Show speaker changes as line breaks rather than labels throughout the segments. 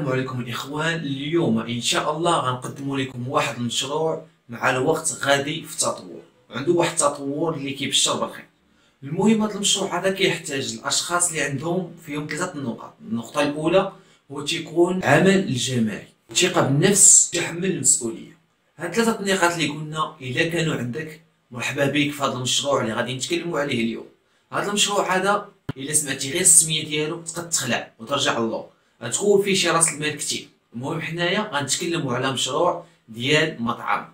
السلام عليكم الاخوان. اليوم ان شاء الله غنقدم لكم واحد المشروع مع الوقت غادي في التطور، عنده واحد التطور اللي كيبشر بالخير. المهم هذا المشروع هذا كيحتاج الاشخاص اللي عندهم فيهم ثلاثه النقط. النقطه الاولى هو تيكون عمل الجماعي، ثقه بالنفس، تحمل المسؤوليه. هاد ثلاثه النقاط اللي قلنا الا كانوا عندك مرحبا بك في هذا المشروع اللي غادي نتكلموا عليه اليوم. هذا المشروع هذا الا سمعتي غير السميه ديالو تقد تخلع وترجع للور، غتكون فيه شي راس المال كتير. المهم حنايا غنتكلموا على مشروع ديال مطعم،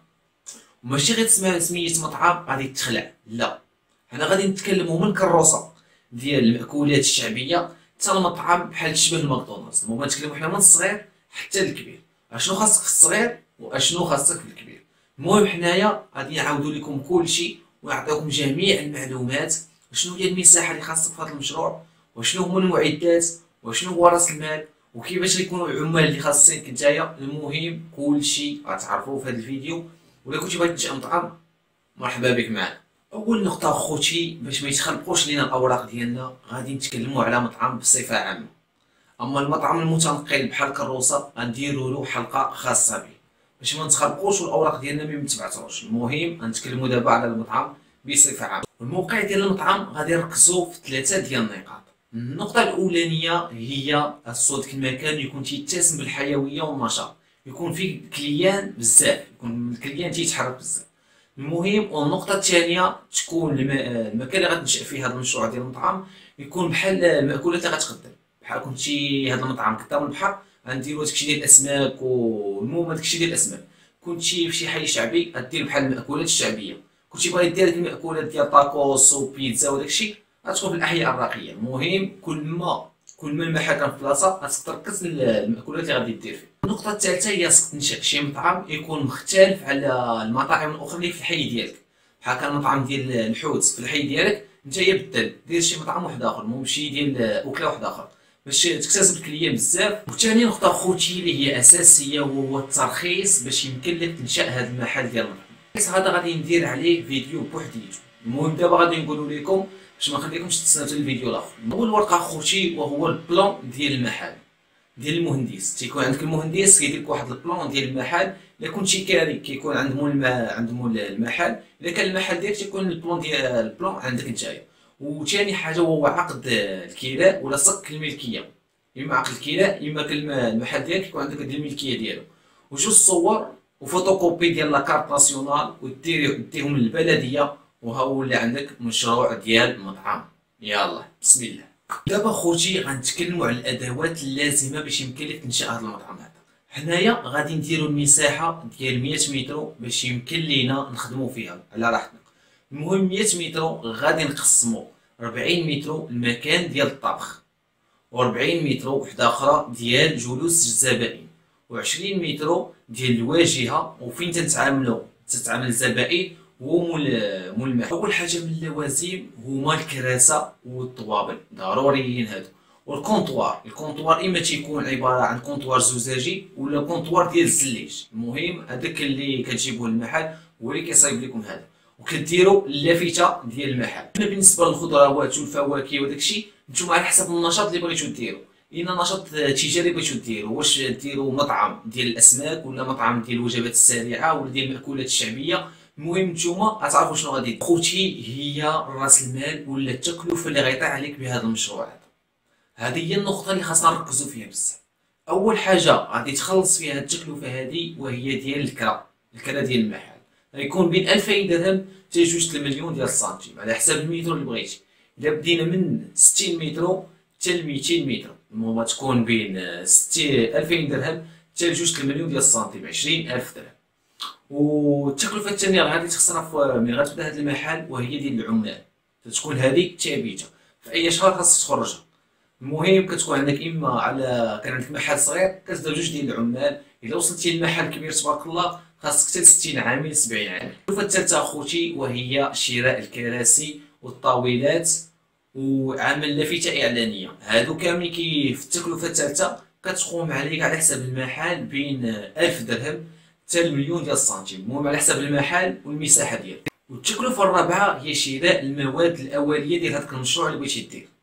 وماشي غير تسمع سمية مطعم غادي تخلع، لا، حنا غادي نتكلموا من كروسه ديال المأكولات الشعبيه حتى المطعم بحال تشبه الماكدونالدز. المهم نتكلموا حنا من الصغير حتى الكبير، اشنو خاصك في الصغير واشنو خاصك في الكبير. المهم حنايا غادي نعاودوا لكم كلشي ونعطيكم جميع المعلومات، شنو هي المساحه اللي خاصك في هذا المشروع، وشنو هما المعدات، وشنو هو راس المال، وكيفاش يكونوا العمال اللي خاصينك نتايا. المهم كلشي غتعرفوه في هذا الفيديو. ولا كنتي باغي تنشأ مطعم مرحبا بك معنا. اول نقطه خوتي باش ما يتخلقوش لينا الاوراق ديالنا، غادي نتكلموا على مطعم بصفه عامه. اما المطعم المتنقل بحال كروسه غنديروا له حلقه خاصه به باش ما نتخلقوش والاوراق ديالنا ما متبعتروش. المهم غنتكلموا دابا على المطعم بصفه عامه. الموقع ديال المطعم غادي نركزوا في ثلاثه ديال النقاط. النقطه الاولانيه هي الصوت، المكان يكون تيتسم بالحيويه والنشاط، يكون فيه كليان بزاف، يكون الكليان تيتحرك بزاف. المهم والنقطه الثانيه تكون المكان اللي غتنشأ فيه هذا المشروع ديال المطعم يكون بحال المأكولات اللي غتقدم. بحال كنتي هذا المطعم قدام البحر غنديروا داكشي ديال الاسماك، والمهم داكشي ديال الاسماك. كنتي في شي حي شعبي غدير بحال المأكولات الشعبيه. كنتي باغي دير ديك المأكولات ديال طاكوس وبيتزا وداكشي غتكون في الاحياء الراقيه. المهم كل ما المحل كان في بلاصه غتقدر تركز المأكولات اللي غادي دير فيه. النقطه الثالثه هي خصك تنشأ شي مطعم يكون مختلف على المطاعم الاخرى اللي في الحي ديالك. بحال كان مطعم ديال الحوت في الحي ديالك نتايا بدل دير شي مطعم واحد اخر، المهم شي ديال اكله واحد اخر باش تكتسب الكليان بزاف. وثاني نقطه خوتي اللي هي اساسيه وهو الترخيص باش يمكن لك تنشأ هذا المحل ديال المطعم. الترخيص هذا غادي ندير عليه فيديو بوحديته. المهم دابا غادي نقولوا لكم باش ما نخليكمش تستناو الفيديو الاخر. اول ورقه خوتي وهو البلان ديال المحل ديال المهندس. تيكون عندك المهندس كيدير لك واحد البلان ديال المحل. الا كنتي كاري كيكون عند مول المحل، الا كان المحل ديالك تيكون البلان ديال البلان عندك نتايا. وثاني حاجه هو عقد الكراء ولا صك الملكيه، اما عقد الكراء اما كان المحل ديالك يكون عندك الملكيه ديالو، وجوج صور وفوتوكوبي ديال لاكارت ناسيونال وديهم للبلديه، وها ولا عندك مشروع ديال مطعم. يلا بسم الله. دابا خوتي غنتكلموا على الادوات اللازمه باش يمكن لك تنشأ هذا المطعم هذا. حنايا غادي نديروا المساحه ديال 100 متر باش يمكن لينا نخدموا فيها على راحتنا. المهم 100 متر غادي نقسموا 40 متر المكان ديال الطبخ، و40 متر وحده اخرى ديال جلوس الزبائن، و20 متر ديال الواجهه وفين تتعامل الزبائن ومول المحل. اول حاجه من اللوازم هما الكراسه والطوابل، ضروريين هادو. والكونطوار اما تيكون عباره عن كونطوار زجاجي ولا كونطوار ديال الزليج. المهم هذاك اللي كتجيبوه للمحل هو اللي كيصايب لكم هذا، وكديروا اللافته ديال المحل. اما بالنسبه للخضروات والفواكه وداكشي نتوما على حسب النشاط اللي بغيتو ديروا. ان نشاط تجاري بغيتو ديروا، واش ديروا مطعم ديال الاسماك ولا مطعم ديال الوجبات السريعه ولا ديال المأكولات الشعبيه. المهم نتوما غتعرفوا شنو غادي دير. خوتي هي راس المال ولا التكلفه اللي غيطيح عليك بهذا المشروع هذا. هذه هي النقطه اللي خاصنا نركزوا فيها بزاف. اول حاجه غادي تخلص فيها التكلفه هذه وهي ديال الكرا ديال المحل. غيكون بين 2000 درهم حتى جوج المليون ديال السنتيم على حسب المتر اللي بغيتي. الا بدينا من 60 متر حتى ل 200 متر، المهم تكون بين 2000 درهم حتى جوج المليون ديال السنتيم، 20000 درهم. والتكلفه الثانيه غادي تصرف ملي غتبدا هذا المحل وهي ديال العمال، تكون هذه ثابته في اي شهر خاصك تخرجها. المهم كتكون عندك اما على كان عندك محل صغير كتبدا بجوج ديال العمال، الا وصلتي لمحل كبير تبارك الله خاصك حتى 60 عامل 70 عامل. التكلفه الثالثه اخوتي وهي شراء الكراسي والطاولات وعمل لافته اعلانيه. هادو كاملين في التكلفه الثالثه كتقوم عليك على حسب المحل بين 1000 درهم حتى المليون ديال السنتيم، المهم على حسب المحل والمساحه ديالك. والتكلفه الرابعه هي شراء المواد الاوليه ديال هذاك المشروع اللي بغيتي دير.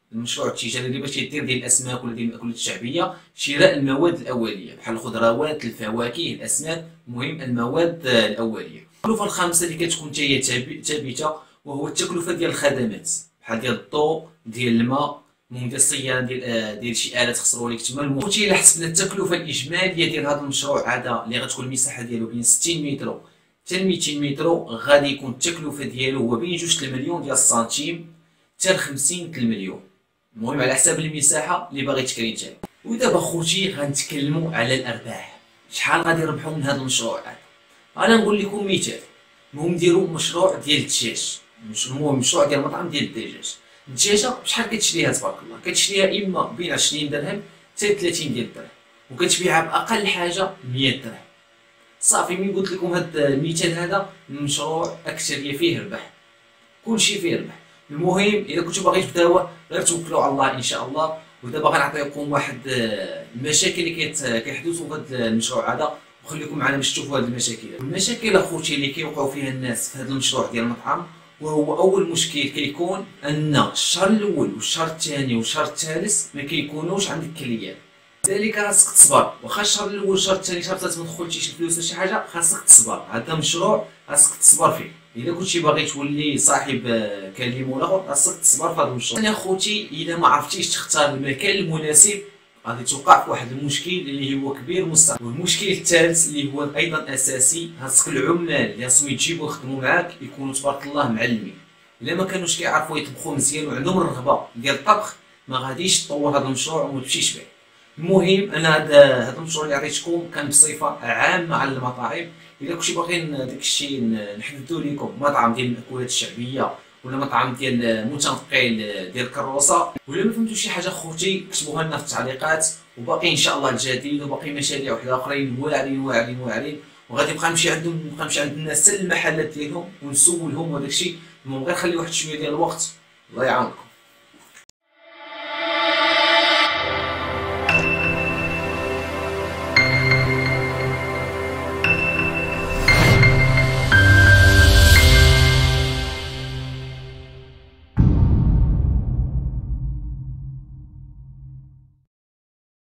المشروع التجاري اللي باش يدير ديال الاسماك ولا ديال المأكولات الشعبيه، شراء المواد الاوليه بحال الخضروات الفواكه الاسماك، المهم المواد الاوليه. التكلفه الخامسه اللي كتكون حتى هي ثابته، وهو التكلفه ديال الخدمات بحال ديال الضوء ديال الماء، المهم ديال الصيانه ديال شي الات خسروا لك تما. خوتي الا حسبنا التكلفه الاجماليه ديال هذا المشروع هذا اللي غتكون المساحه ديالو بين 60 متر حتى 200 متر، غادي يكون التكلفه ديالو هو بين 2 المليون ديال السنتيم حتى 50 المليون، المهم على حساب المساحه اللي باغي تكري نتايا. ودابا خوتي غنتكلموا على الارباح، شحال غادي يربحوا من هذا المشروع هذا. انا نقول لكم مثال، المهم ديروا مشروع ديال الدجاج، المهم مشروع ديال مطعم ديال الدجاج. الدجاجه بشحال كتشريها تبارك الله؟ كتشريها اما بين 20 درهم حتى 30 ديال الدرهم، وكتبيعها باقل حاجه 100 درهم. صافي ملي قلت لكم هذا المثال هذا، المشروع اكثريه فيه ربح، كلشي فيه ربح. المهم الا كنتو باغي تبداو غير توكلوا على الله ان شاء الله. ودابا غنعطيكم واحد المشاكل اللي كيحدثوا في هذا المشروع هذا، وخليكم معنا باش تشوفوا هذه المشاكل. المشاكل اخوتي اللي كيوقعوا فيها الناس في هذا المشروع ديال المطعم، وهو اول مشكل كيكون ان الشهر الاول والشهر الثاني والشهر الثالث ما كيكونوش عندك كليات، لذلك خاصك تصبر. واخا الشهر الاول والشهر الثاني الشهر الثالث ما دخلتيش الفلوس ولا شي حاجه، خاصك تصبر. هذا مشروع خاصك تصبر فيه. الا كنتي باغي تولي صاحب كلمه ولا اخر، خاصك تصبر في هذا المشروع. انا اخوتي الا ما عرفتيش تختار المكان المناسب، غادي توقع في واحد المشكل اللي هو كبير مستقبل. والمشكل الثالث اللي هو ايضا اساسي، خاصك العمال اللي خاصهم يجيبوا يخدموا معاك يكونوا تبارك الله معلمين. الا ما كانوش كيعرفوا يطبخوا مزيان وعندهم الرغبه ديال الطبخ، ما غاديش تطور هذا المشروع وما تمشيش به. المهم انا هذا المشروع اللي عطيتكم كان بصفه عامه على المطاعم. الا كنتي باغيين داك الشيء نحددوا لكم مطعم ديال المأكولات الشعبيه ولا مطعم ديال متنقل ديال الكروسه، ولا ما فهمتوش شي حاجه خوتي كتبوها لنا في التعليقات. وباقي ان شاء الله الجديد، وباقي مشاريع وحده اخرين واعرين واعرين واعرين، وغادي نبقى نمشي عند الناس حتى المحلات ديالهم ونسولهم وداك الشيء. المهم غير خلي واحد شويه ديال الوقت، الله يعاونكم.